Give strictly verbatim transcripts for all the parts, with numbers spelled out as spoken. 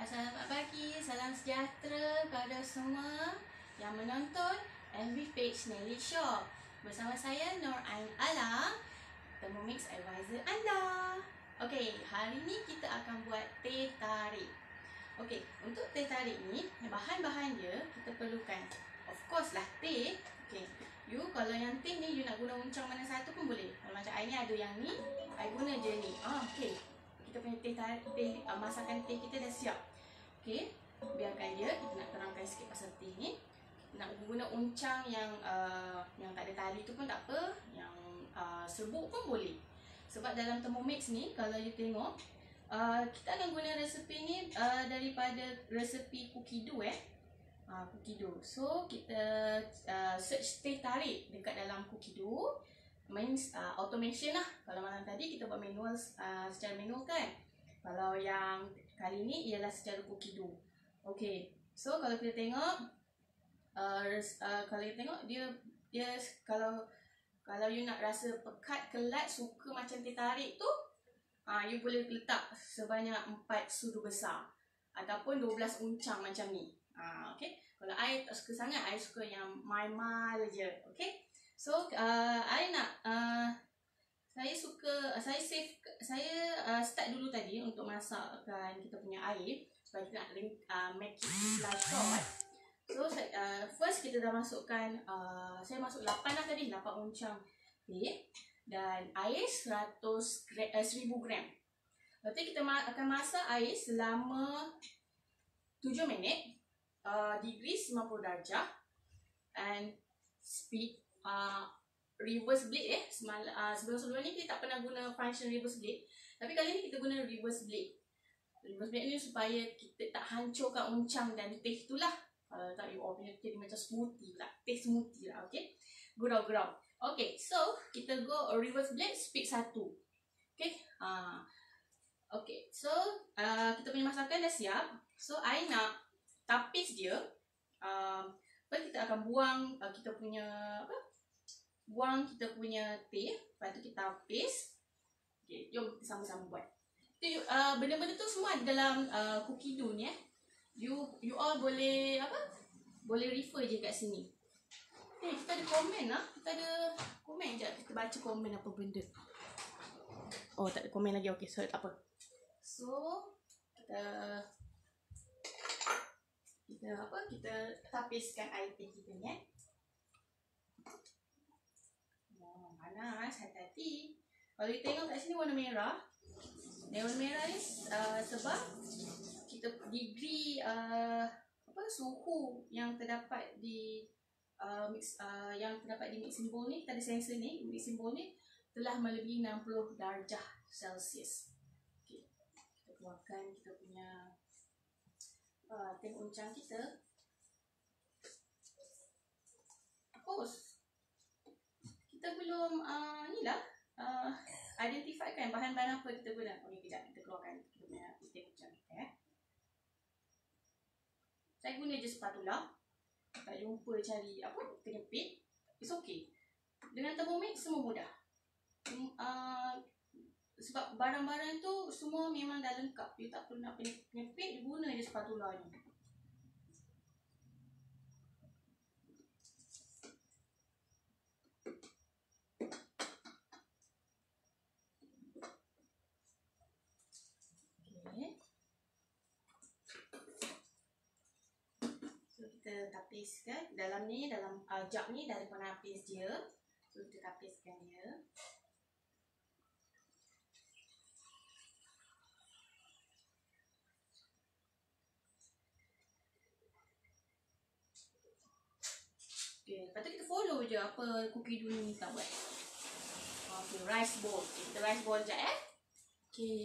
Selamat pagi, salam sejahtera kepada semua yang menonton F B page Nelly Shop. Bersama saya Nur Ain Ala, Thermomix Advisor anda. Okey, hari ni kita akan buat teh tarik. Okey, untuk teh tarik ni, bahan-bahan dia kita perlukan, of course lah, teh. Okey, you kalau yang teh ni you nak guna uncang mana satu pun boleh. Kalau macam I ni ada yang ni, I guna je ni. Ah, okey. Kita punya teh tarik, teh, uh, masakan teh kita dah siap. Okey, biarkan dia. Kita nak terangkan sikit pasal teh ni. Nak guna uncang yang uh, yang tak ada tali tu pun tak apa, yang uh, serbuk pun boleh. Sebab dalam Thermomix ni, kalau you tengok, uh, kita akan guna resepi ni uh, daripada resepi cookie dough eh. Uh, cookie dough. So kita uh, search teh tarik dekat dalam cookie dough. Means uh, automation lah. Kalau malam tadi kita buat manual, uh, secara manual kan. Kalau yang kali ni ialah secara cookie dough. Okay, so kalau kita tengok, uh, uh, kalau kita tengok dia dia kalau kalau you nak rasa pekat, kelat, suka macam teh tarik tu, uh, you boleh letak sebanyak empat sudu besar ataupun dua belas uncang macam ni. Uh, okay, kalau I tak suka sangat, I suka yang mild je. Okay. So, uh, I nak, uh, saya suka, saya save, saya uh, start dulu tadi untuk masakkan kita punya air supaya kita nak uh, make it fly short. So, uh, first kita dah masukkan, uh, saya masuk lapan lah tadi, lapan uncang teh dan air seratus gram, uh, seribu gram. Lepas tu kita ma akan masak air selama tujuh minit, uh, degree sembilan puluh darjah and speed. Uh, reverse blade eh Semal, uh, sebelum-sebelum ni kita tak pernah guna function reverse blade, tapi kali ni kita guna reverse blade. Reverse blade ni supaya kita tak hancurkan uncang dan teh tu lah. Kalau uh, tak, you all punya teh macam smoothie lah, teh smoothie lah. Okay, gurau-gurau. Okay, so kita go reverse blade speed satu. Okay, uh, okay, so uh, kita punya masakan dah siap. So I nak tapis dia. uh, Lepas kita akan buang uh, kita punya apa buang kita punya teh, lepas tu kita tapis. Okay, jom kita sama-sama buat. Uh, benda-benda tu semua ada dalam uh, cookie dough ni eh. You you all boleh apa? Boleh refer je kat sini. Eh, kita ada komen lah. Kita ada komen je. Kita baca komen apa benda. Oh, tak ada komen lagi. Okay, so tak apa. So, kita kita apa? Kita tapiskan air teh kita ni eh. Panas, hati-hati. Kalau kita tengok kat sini warna merah. Dan warna merah ni uh, sebab kita degree uh, apa suhu yang terdapat di uh, mix uh, yang terdapat di mixing bowl ni, kita ada sensor ni, mixing bowl ni telah melebihi enam puluh darjah Celsius. Okey. Kita keluarkan kita punya uh, teh uncang kita. Pause. Kita belum uh, ni lah uh, identify kan bahan-bahan apa kita guna. Okey, kejap kita keluarkan kita punya teh uncang kita eh. Saya guna je spatula. Tak jumpa cari apa penyepit. It's okay. Dengan Thermomix semua mudah. Uh, sebab barang-barang tu semua memang dah lengkap. You tak perlu nak penyepit, you guna je spatula ni. Kita tapiskan dalam ni, dalam uh, jug ni dah ada penapis dia. So kita tapiskan dia. Okay, lepas tu kita follow je apa cookie dough ni kita buat. Okay, rice bowl. Okay, kita rice bowl sekejap eh. Okay.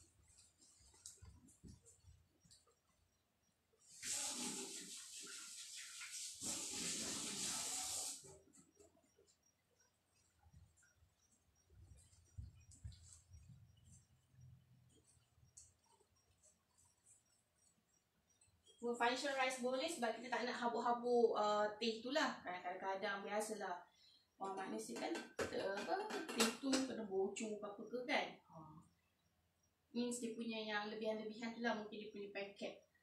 Function rice bowl ni sebab kita tak nak habuk-habuk uh, teh tu lah. Kadang-kadang biasalah orang manusia kan kita apa, teh tu kena bocor apa ke kan. Ha. Means dia punya yang lebihan-lebihan tu lah, mungkin dia punya paket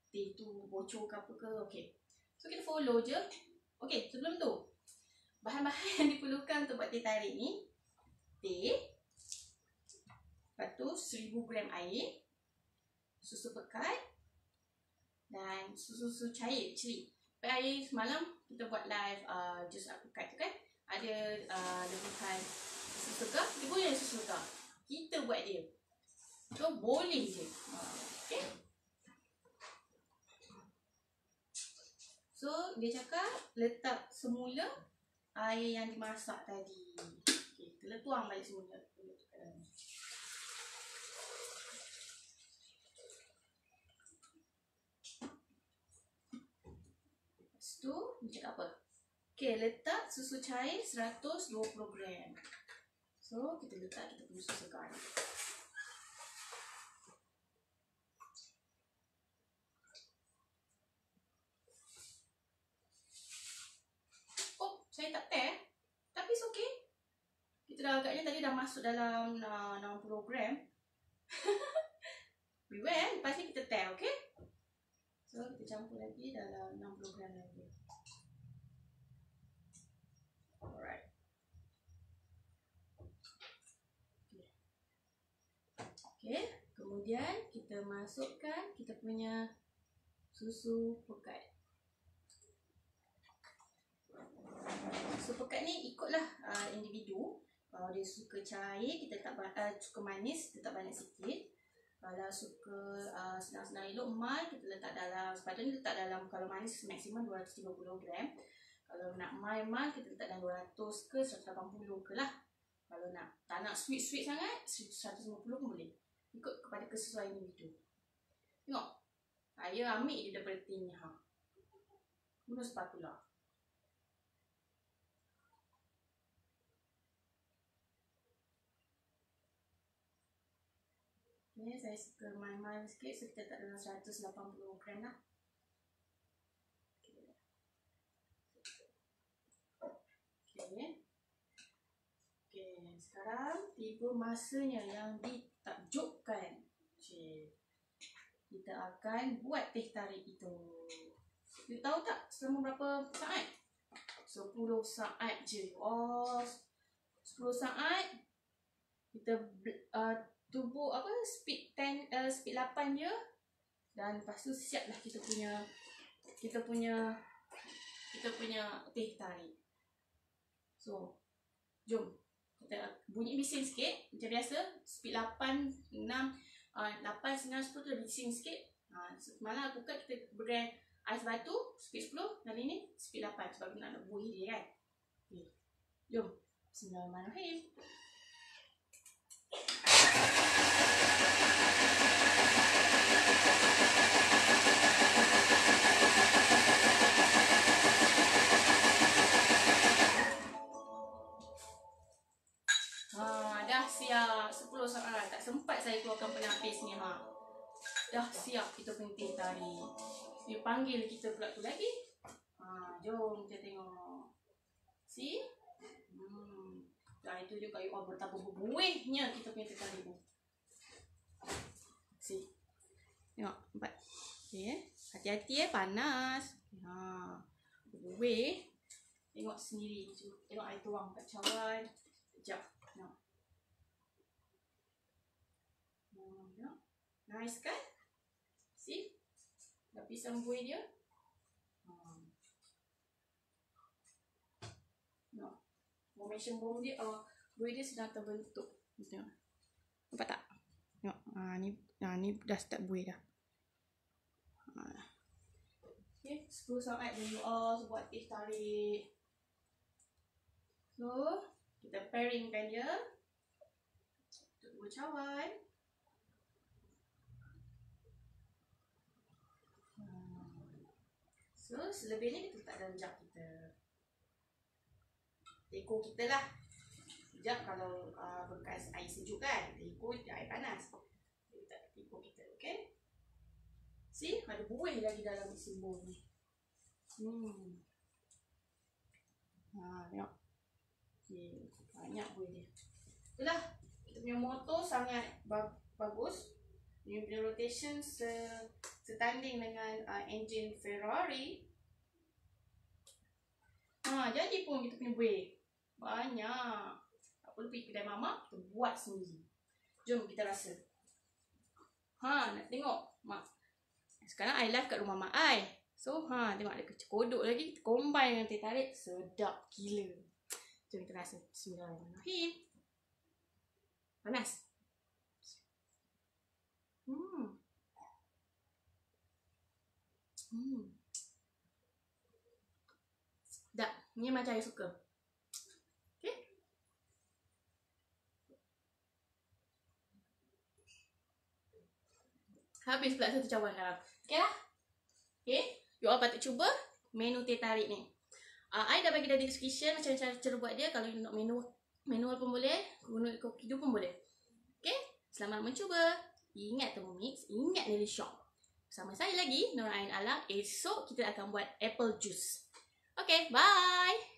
teh tu bocor ke apa ke. Okay, so kita follow je. Okay, sebelum tu bahan-bahan yang diperlukan untuk buat teh tarik ni, teh, lepas tu seribu gram air, susu pekat dan susu-susu cair cili. Air semalam kita buat live uh, jus pekat tu kan, ada uh, lebihan susu segar, kita boleh susu segar, kita buat dia, so boleh je. uh, Okay, so dia cakap letak semula air yang dimasak tadi. Okay, kita tuang balik semula. Lepas tu dia cakap apa? Okay, letak susu cair seratus dua puluh gram. So kita letak kita punya susu segar. Oh, saya tak teh, tapi it's okay. Kita dah agaknya tadi dah masuk dalam uh, enam puluh gram. We went, lepas ni kita teh, okay? So kita campur lagi dalam enam puluh gram lagi. Alright. Okay. Okay, kemudian kita masukkan kita punya susu pekat. Susu pekat ni ikutlah uh, individu. Kalau dia suka cair, kita letak uh, suka manis, letak banyak sikit. Kalau suka uh, senang-senang elok mild, kita letak dalam, sepatutnya letak dalam, kalau manis maksimum dua ratus tiga puluh gram. Kalau nak mild-mild, kita letak dalam dua ratus ke seratus lapan puluh ke lah. Kalau nak tak nak sweet-sweet sangat, seratus lima puluh pun boleh. Ikut kepada kesesuaian individu. Tengok, saya ambil dia daripada tin ni. Ha. Guna spatula. Okay, saya suka main-main sikit, so kita letak dalam seratus lapan puluh gram lah. Okay. Okay. Okay, sekarang tiba masanya yang ditakjubkan. Okay. Kita akan buat teh tarik itu. You tahu tak selama berapa saat? sepuluh saat je. Oh, sepuluh saat. Kita uh, tubuh apa speed ten uh, speed lapan je, dan lepas tu siaplah kita punya kita punya kita punya teh tarik. So jom kita bunyi bising sikit macam biasa. Speed lapan, enam, uh, lapan, sembilan, sepuluh tu lebih bising sikit. uh, Semalam aku buka kita beri ais batu speed sepuluh, kali ni speed lapan sebab kita nak buih dia kan. Okay, jom. Bismillahirrahmanirrahim. Ha, dah siap sepuluh saat. Tak sempat saya keluarkan penapis ni. Ha. Dah siap kita punya teh tarik. Dia panggil kita pula tu lagi. Ha, jom kita tengok. See? Hmm. Dah itu juga you all betapa berbuihnya kita punya teh tarik ni. See? Tengok, empat. Okay. Hati-hati eh, panas. Ha. Berbuih. Tengok sendiri. Tengok air tuang kat cawan. Sekejap. Tengok. Tengok. Nice kan? See? Dah pisang buih dia. Tengok. Formation bomb dia, uh, buih dia sedang terbentuk. Tengok. Nampak tak? Tengok. Ha, ni, ha, ni dah start buih dah. Ha. Okay. sepuluh saat dulu all buat teh tarik. So, kita pairingkan dia untuk dua cawan. So, selebihnya kita letak dalam jug kita. Teko kita lah. Sekejap kalau uh, bekas air sejuk kan, teko air panas. Kita letak teko kita, okay? See, ada buih lagi dalam simbol ni. Hmm. Ha, tengok. Okay, banyak buih dia. Itulah, kita punya motor sangat bag bagus. Dia punya rotation se setanding dengan uh, enjin Ferrari. Ha, jadi pun kita punya buih. Banyak. Tak perlu pergi kedai mama, kita buat sendiri. Jom kita rasa. Ha, nak tengok mak. Sekarang I live kat rumah mak I. So, ha, tengok ada kecil kodok lagi. Kita combine dengan teh tarik. Sedap gila. Jom kita rasa. Bismillahirrahmanirrahim. Panas. Hmm. Hmm. Sedap. Ni macam I suka. Okay. Habis pula satu cawan sekarang. Okay lah. Okay. You all patut cuba menu teh tarik ni. Uh, I dah bagi dah description macam cara cara buat dia. Kalau you nak menu manual pun boleh. Guna kokido pun boleh. Okay. Selamat mencuba. Ingat Thermomix. Ingat Nelly Shop. Bersama saya lagi, Nur Ain Alam. Esok kita akan buat apple juice. Okay. Bye.